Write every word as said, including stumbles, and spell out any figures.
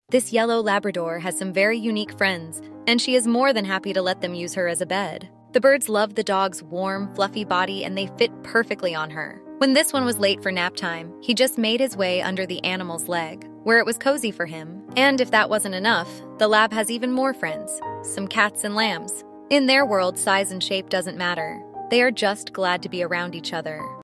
This yellow labrador has some very unique friends, and she is more than happy to let them use her as a bed. The birds love the dog's warm, fluffy body, and they fit perfectly on her. When this one was late for nap time, he just made his way under the animal's leg, where it was cozy for him. And if that wasn't enough, the lab has even more friends, some cats and lambs. In their world, size and shape doesn't matter. They are just glad to be around each other.